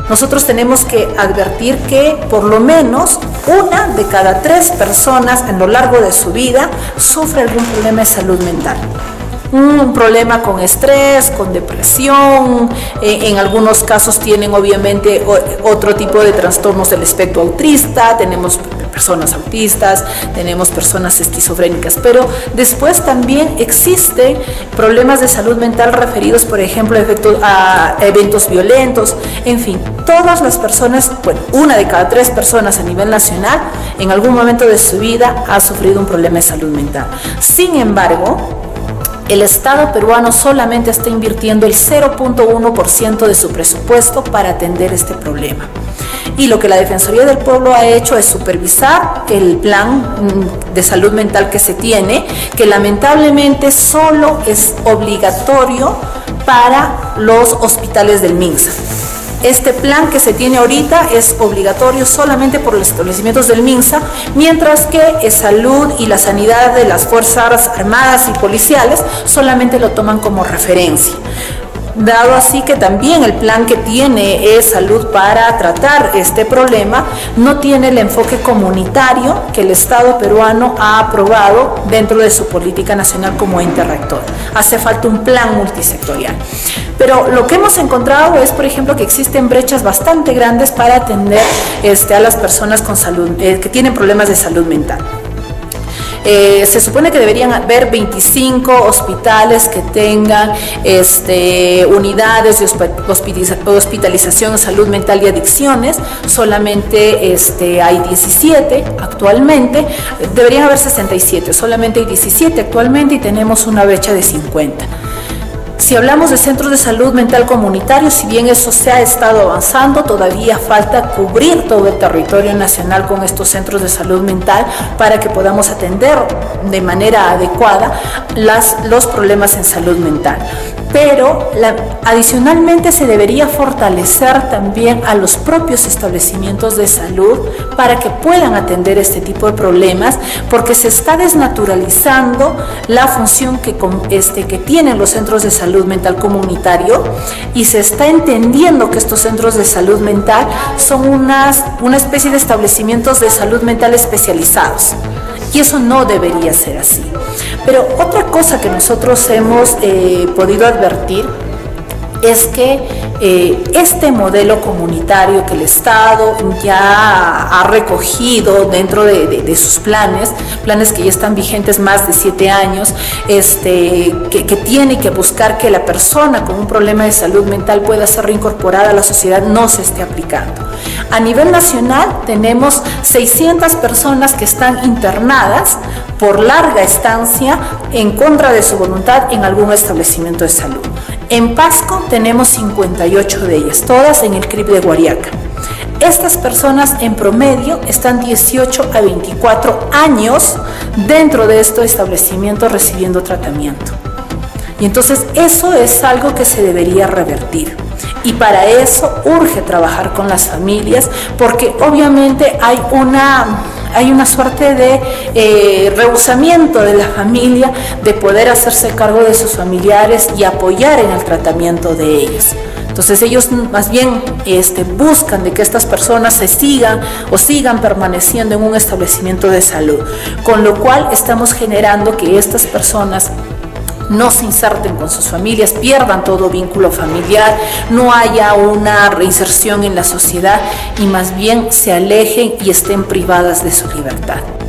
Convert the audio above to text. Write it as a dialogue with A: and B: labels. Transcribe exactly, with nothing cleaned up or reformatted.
A: Nosotros tenemos que advertir que por lo menos una de cada tres personas en lo largo de su vida sufre algún problema de salud mental. Un problema con estrés, con depresión, eh, en algunos casos tienen obviamente otro tipo de trastornos del espectro autista, tenemos personas autistas, tenemos personas esquizofrénicas, pero después también existen problemas de salud mental referidos, por ejemplo, a eventos violentos, en fin, todas las personas, bueno, una de cada tres personas a nivel nacional en algún momento de su vida ha sufrido un problema de salud mental. Sin embargo, el Estado peruano solamente está invirtiendo el cero punto uno por ciento de su presupuesto para atender este problema. Y lo que la Defensoría del Pueblo ha hecho es supervisar el plan de salud mental que se tiene, que lamentablemente solo es obligatorio para los hospitales del MINSA. Este plan que se tiene ahorita es obligatorio solamente por los establecimientos del MINSA, mientras que salud y la sanidad de las Fuerzas Armadas y policiales solamente lo toman como referencia. Dado así que también el plan que tiene es salud para tratar este problema, no tiene el enfoque comunitario que el Estado peruano ha aprobado dentro de su política nacional como ente rector. Hace falta un plan multisectorial. Pero lo que hemos encontrado es, por ejemplo, que existen brechas bastante grandes para atender este, a las personas con salud, eh, que tienen problemas de salud mental. Eh, se supone que deberían haber veinticinco hospitales que tengan este, unidades de hospitalización en salud mental y adicciones. Solamente este, hay diecisiete actualmente, deberían haber sesenta y siete, solamente hay diecisiete actualmente y tenemos una brecha de cincuenta. Si hablamos de centros de salud mental comunitarios, si bien eso se ha estado avanzando, todavía falta cubrir todo el territorio nacional con estos centros de salud mental para que podamos atender de manera adecuada las, los problemas en salud mental. Pero la, adicionalmente se debería fortalecer también a los propios establecimientos de salud para que puedan atender este tipo de problemas, porque se está desnaturalizando la función que, este, que tienen los centros de salud mental comunitario y se está entendiendo que estos centros de salud mental son unas, una especie de establecimientos de salud mental especializados. Y eso no debería ser así. Pero otra cosa que nosotros hemos eh, podido advertir es que eh, este modelo comunitario que el Estado ya ha recogido dentro de, de, de sus planes, planes que ya están vigentes más de siete años, este, que, que tiene que buscar que la persona con un problema de salud mental pueda ser reincorporada a la sociedad, no se esté aplicando. A nivel nacional tenemos seiscientas personas que están internadas por larga estancia en contra de su voluntad en algún establecimiento de salud. En Pasco tenemos cincuenta y ocho de ellas, todas en el C R I P de Guariaca. Estas personas en promedio están dieciocho a veinticuatro años dentro de estos establecimientos recibiendo tratamiento. Y entonces eso es algo que se debería revertir. Y para eso urge trabajar con las familias, porque obviamente hay una, hay una suerte de eh, rehusamiento de la familia de poder hacerse cargo de sus familiares y apoyar en el tratamiento de ellos. Entonces ellos más bien este, buscan de que estas personas se sigan o sigan permaneciendo en un establecimiento de salud, con lo cual estamos generando que estas personas no se inserten con sus familias, pierdan todo vínculo familiar, no haya una reinserción en la sociedad y más bien se alejen y estén privadas de su libertad.